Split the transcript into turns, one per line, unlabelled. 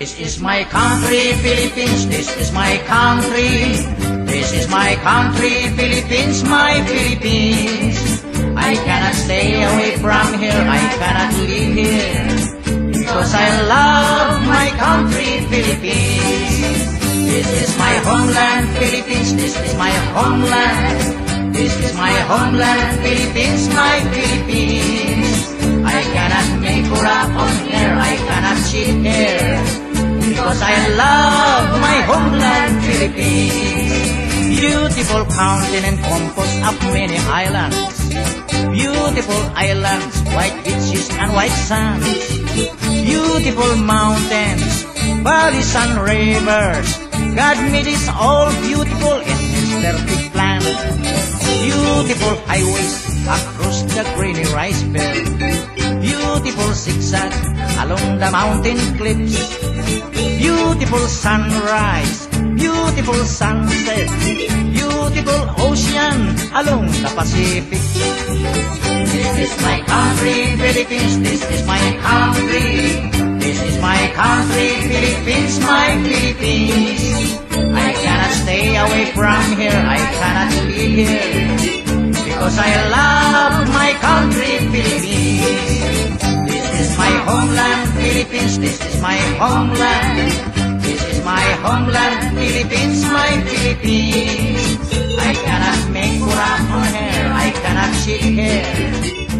This is my country, Philippines, this is my country. This is my country, Philippines, my Philippines. I cannot stay away from here, I cannot live here, because I love my country, Philippines. This is my homeland, Philippines, this is my homeland. This is my homeland, Philippines, my Philippines. I cannot make up on here, I cannot cheat here, because I love my homeland, Philippines. Beautiful continent composed of many islands. Beautiful islands, white beaches and white sands. Beautiful mountains, valleys and rivers. God made us all beautiful in His perfect plan. Beautiful highways across the grainy rice belt. Beautiful zigzag along the mountain cliffs. Beautiful sunrise, beautiful sunset. Beautiful ocean along the Pacific. This is my country, Philippines, this is my country. This is my country, Philippines, my Philippines. I cannot stay away from here, I cannot live here, because I love my country, Philippines. This is my homeland, Philippines, this is my homeland. This is my homeland, Philippines, my Philippines. I cannot make up on here, I cannot cheat here,